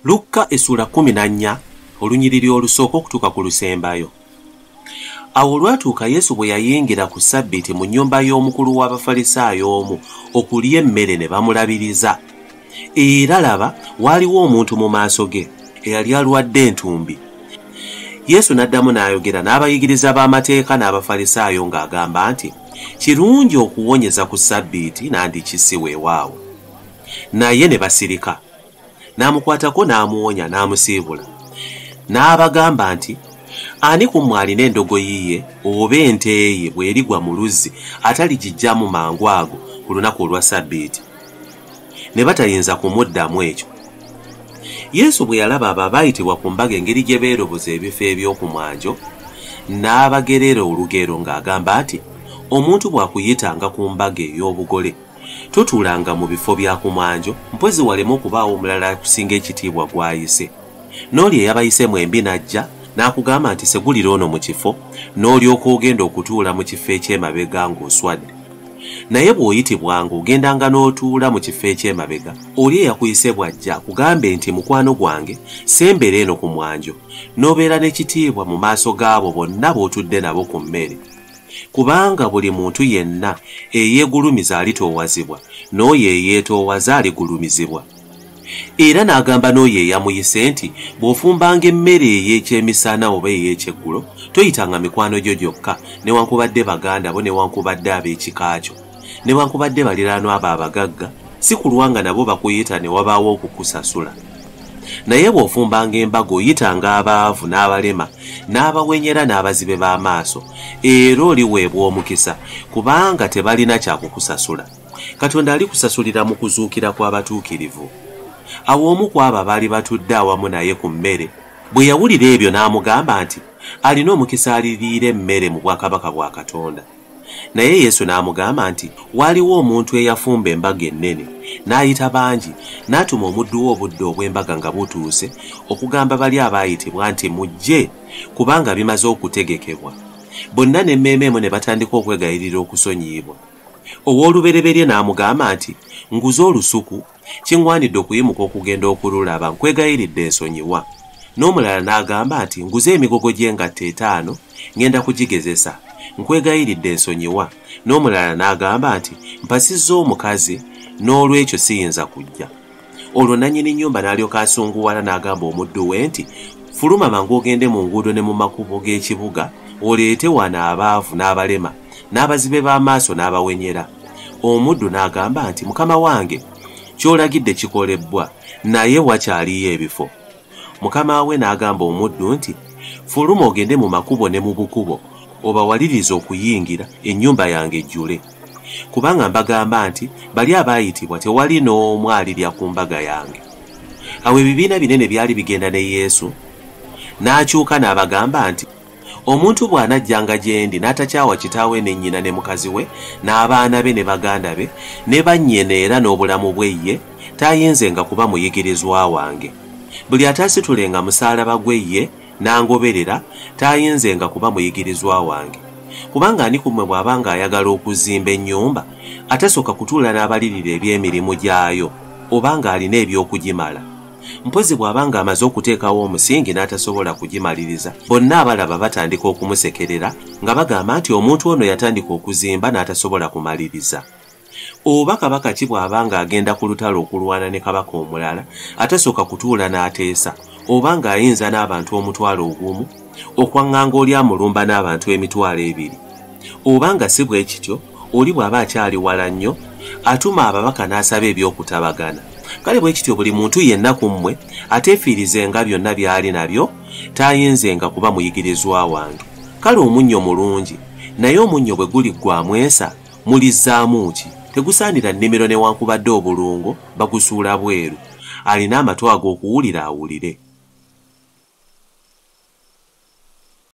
Lukka essula 14 olunyiriri olusooka okutuuka ku lusembayo. Awo olwatuuka Yesu bwe yayingira ku Ssabbiiti mu nnyumba y'omukulu w'Abafalisaayo omu okulya emmere ne bamulabiriza. Era laba waaliwo omuntu mu maaso ge eyali alwadde entumbi. Yesu n'addamu n'ayogera n'abayigiriza b'amateeka n'Abafalisaayo ng'agamba nti kirungi okuwonyeza ku Ssabbiiti nandikisi weewaawo. Naye ne basirika. N'amukwatako n'amuwonya n'amusiibula. N'abagamba nti ani ku mmwe alina endogoyi ye oba ente ye bw'erigwa mu luzzi ataligijjamu mangu ago ku lunaku olwa Ssabbiiti? Ne batayinza kumuddamu ekyo. Yesu bwe yalaba abo abaayitibwa ku mbaga engeri gye beeroboza ebifo eby'oku mwanjo, n'abagerera olugero ng'agamba nti omuntu bw'akuyitanga ku mbaga ey'obugole, totuulanga mu bifo bya ku mwanjo, mpozi waleme okubaawo omulala akusinga ekitiibwa gw'ayise. N'oli eyabayise mwembi n'ajja n'akugamba nti segulira ono mu kifo, n'olyoka ogenda okutuula mu kifo eky'emabega ng'oswadde. Naye bw'oyitibwanga ogendanga n'otuula mu kifo eky'emabega, oli eyakuyise bw'ajja akugambe nti mukwano gwange sembera eno ku mwanjo, n'obeera n'ekitiibwa mu maaso gaabo bonna b'otudde nabo ku mmere. Kubanga buli muntu yenna eyeegulumiza alitoowazibwa, n'oyo eyeetoowaza aligulumizibwa. Era n'agamba n'oyo eyamuyise nti bw'ofumbanga emmere ey'ekyemisana oba ey'ekyeggulo, toyitanga mikwano gyo gyokka, newankubadde baganda bo newankubadde ab'ekika kyo, newankubadde baliraanwa abo abagagga, si kulwa nga nabo bakuyita ne wabaawo okukusasula. Naye bw'ofumbanga embaga oyitanga abaavu n'abalema, n'abawenyera n'abazibe b'amaaso, era oliweebwa omukisa, kubanga tebalina kyakukusasula. Katonda alikusasulira mu kuzuukira kw'abatuukirivu. Awo omu ku abo abaali batudde awamu naye ku mmere bwe yawulira ebyo n'amugamba nti alina omukisa aliriira emmere mu bwakabaka bwa Katonda. Naye Yesu n'amugamba nti waaliwo omuntu eyafumba embaga ennene, n'ayita bangi, n'atuma omuddu we obudde obw'embaga nga butuuse okugamba bali abaayitibwa nti mujje, kubanga bimaze okutegekebwa. Bonna n'emmeeme emu ne batandika okwegayirira okusonyiyibwa. Ow'olubereberye n'amugamba nti nguze olusuku, kiŋŋwanidde okuyimuka okugenda okululaba, nkwegayiridde ensonyiwa. N'omulala n'agamba nti nguze emigogo gy'engatta 5, ngenda kugigezesa, nkwegayiridde ensonyiwa. N'omulala n'agamba nti mpasizza omukazi, n'olwekyo siyinza kujja. Olwo nannyini nnyumba n'alyoka asunguwala n'agamba omuddu we nti fuluma mangu ogende mu nguudo ne mu makubo g'ekibuga, oleete wano abaavu n'abalema, n'abazibe b'amaaso n'abawenyera. Omuddu n'agamba nti mukama wange, ky'olagidde kikolebbwa, naye wakyaliyo ebifo. Mukama we n'agamba omuddu nti fuluma ogende mu makubo ne mu bukubo, obawalirize okuyingira ennyumba yange ejjule. Kubanga mbagamba nti bali abaayitibwa tewali n'omu alirya ku mbaga yange. Awo ebibiina binene byali bigenda ne Yesu, n'akyuka n'abagamba nti omuntu bw'anajjanga gye ndi n'atakyawa kitaawe ne nnyina ne mukazi we n'abaana be ne baganda be ne bannyina era n'obulamu bwe ye, tayinzenga kuba muyigirizwa wange. Buli ataasitulenga musaalaba gwe ye n'angoberera, tayinzenga kuba muyigirizwa wange. Kubanga ani ku mmwe bw'abanga ayagala okuzimba ennyumba, atasooka kutuula n'abalirira eby'emirimu gyayo, obanga alina eby'okugimala. Mpozi bw'abanga amaze okuteekawo omusingi n'atasobola kugimaliriza, bonna abalaba batandika okumusekerera nga bagamba nti omuntu ono yatandika okuzimba n'atasobola kumaliriza. Oba kabaka ki bw'abanga agenda ku lutalo okulwana ne kabaka omulala, atasooka kutuula n'ateesa, obanga ayinza n'abantu 1,000 okwaŋŋanga oli amulumba n'abantu 2,000. Obanga si bwe kityo, oli bw'aba akyali wala nnyo, atuma ababaka n'asaba ebyokutabagana. Kale bwe kityo buli muntu yenna ku mmwe ateefiirizenga byonna by'ali nabyo, tayinzenga kuba muyigirizwa wange. Kale omunnyo mulungi, naye omunnyo bwe guliggwamwesa, mulizzaamu ki? Tegusaanira nnimiro newankubadde obulungo bagusuula bweru. Alina amatu ag'okuwulira awulire.